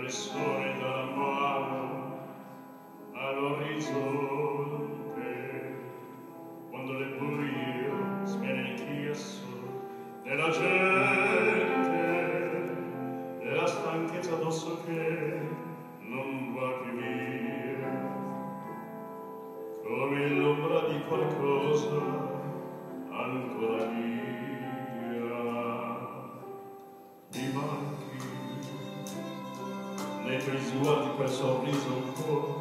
sole dalla mano all'orizzonte, quando le buie spiene il chiasso della gente, della stanchezza addosso che non va più via, come l'ombra di qualcosa ancora mia. Mi manchi nei tuoi sguardi quel sorriso un po'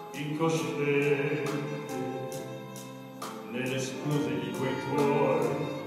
incosciente, nelle scuse di quei tuoi